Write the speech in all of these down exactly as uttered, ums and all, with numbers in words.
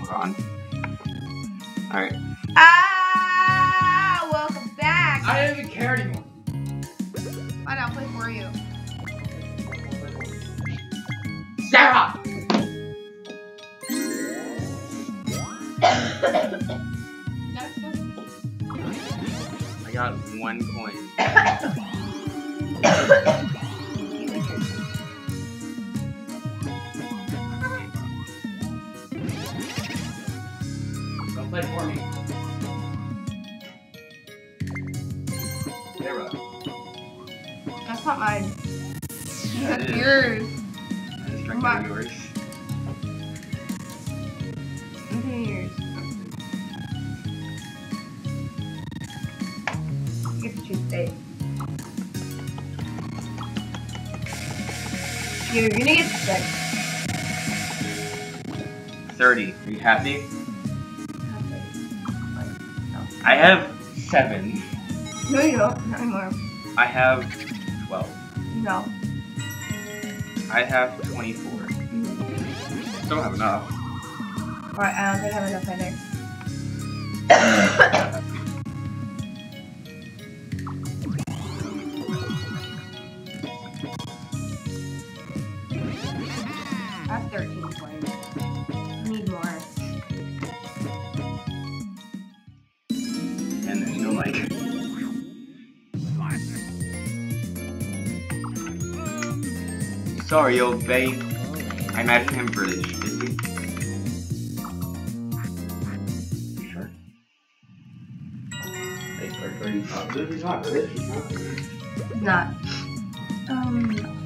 Hold on. Alright. Ah! Welcome back! I don't even care anymore. Fine, I'll play for you. Sarah! I got one coin. Don't play for me. Sarah. That's not mine. Yeah, That's it is. yours. I just drank My- out of yours. Okay, yours. You get to choose state. You're gonna get six. thirty. Are you happy? I have seven. No, you don't. Not anymore. I have twelve. No. I have twenty-four. Don't have enough. Alright, I don't think I have enough either. I have thirteen points. I need more. And there's no mic. Sorry, old babe. I imagine him British, is he? You sure? Hey, are, are you positive he's not British? He's not British. Not. Um.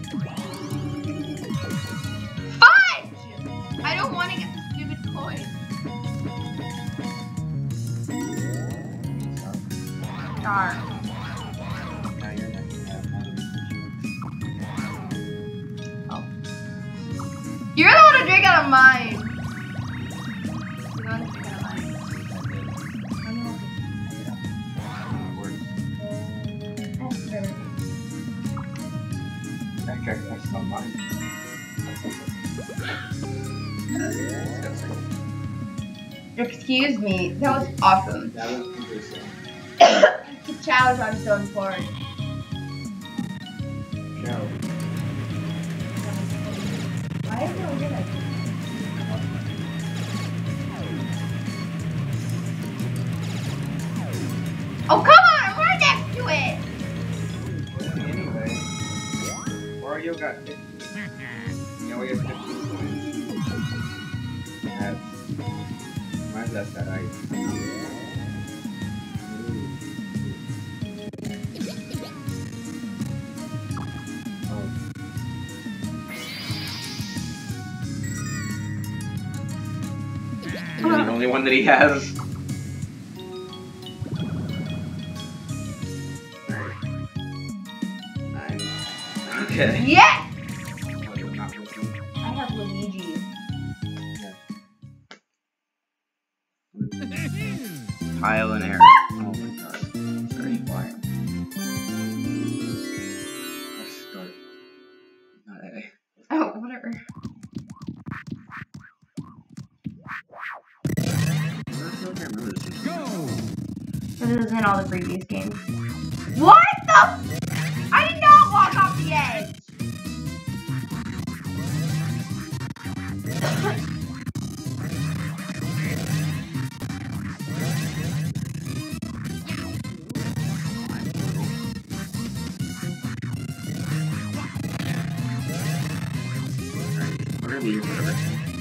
Fudge! I don't want to get the stupid coin. Darn. Now you're next to have another Oh. You're the one to drink out of mine. You're the one to drink out of mine. I know. I checked that's not mine. Excuse me, that was awesome. That was interesting. The challenge I'm so important. No. Why is it over there? Oh, come on! I'm right next to it! Anyway, Wario got fifty. Yeah, we got fifteen points. That's. Mine's less that I. The only one that he has. Nine. Okay. Yes! Not listening. I have Luigi. Pile and air. Oh my god. Sorry, why? Let's start. Not A. Oh, whatever. This is in all the previous games. What the? I did not walk off the edge! We're gonna leave whatever.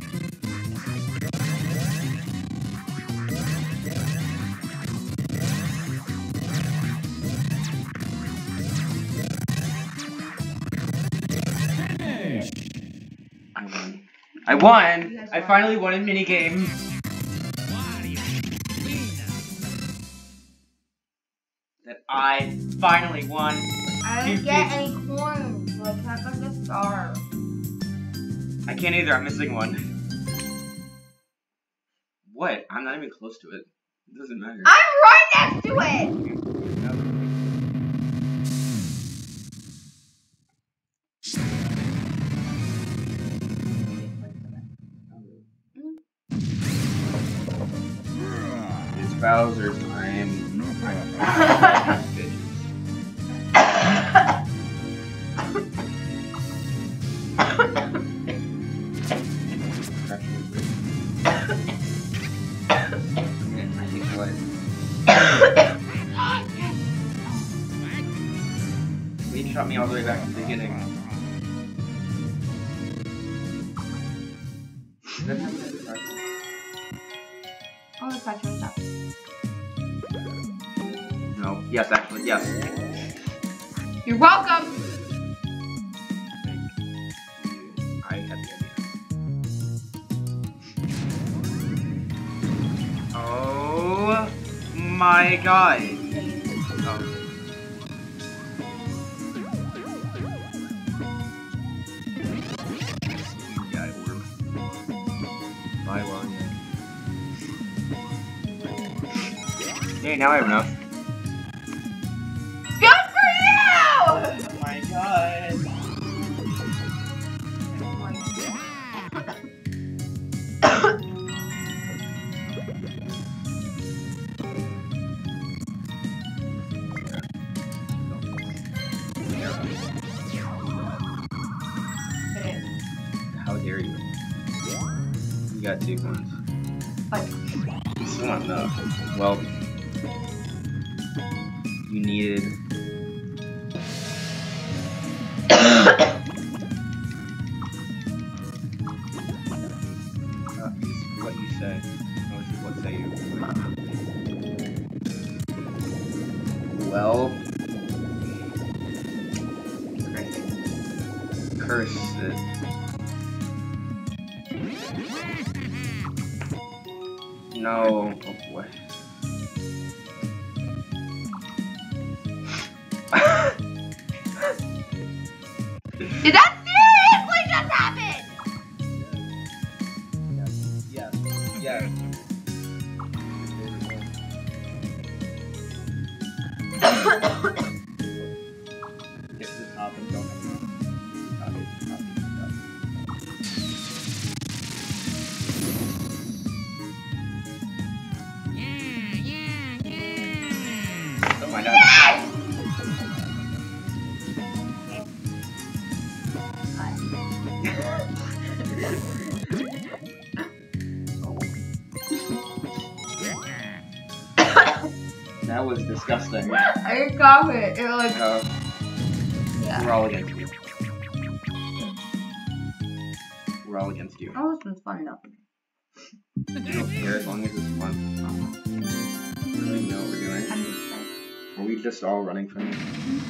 I won. I won! Yes, I won. finally won in minigame. That I finally won. I didn't get any coins, so I can't get the star. I can't either, I'm missing one. What? I'm not even close to it. It doesn't matter. I'm right next to it! Bowser's I'm I'm bitches. I think what? He shot me all the way back to the beginning. Is that how it starts? Oh, the cartoon stuff. No. Yes, actually, yes. You're welcome! I had the idea. Oh my god. Oh. Yeah, orb. Bye, Waluigi. Hey, now I have enough. Good for you! Oh my god. How dare you? You got two points. Like, Still not enough. Well, you needed. Uh, it's what you say. No, it's what say you. Well, curse it. No, oh boy. did that seriously just happen? Yes, yes, yes. Get to the top and go. Top, top, top. Oh my god. That was disgusting. I got it. It was like, Uh, yeah. we're all against you. We're all against you. Oh, this one's fun though. I don't care as long as it's fun. We know what we're doing. I'm just like, Are we just all running from you?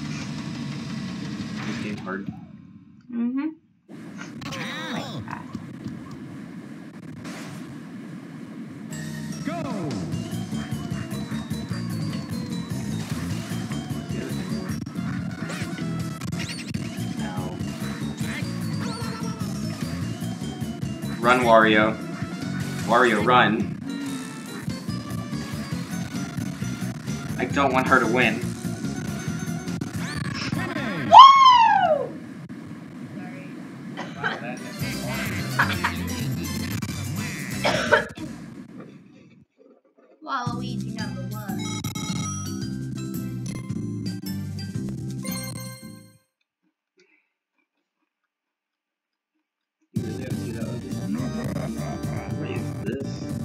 This game hard. mm-hmm. Like that. Go! Run, Wario. Wario, run. I don't want her to win. Woo! Waluigi number one. You really have to do that again? What is this?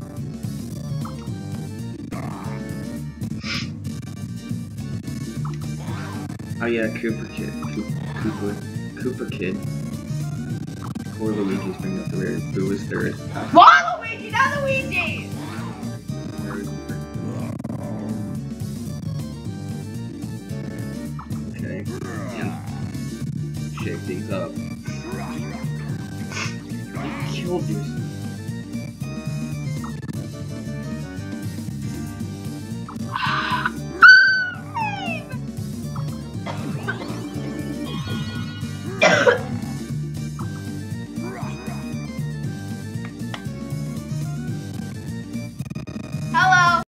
Oh yeah, Koopa Kid. Koopa, Koopa Kid. Poor Luigi's bringing up the rear. Boo is third. Waluigi, not Luigi! Okay. And shake things up. You killed yourself.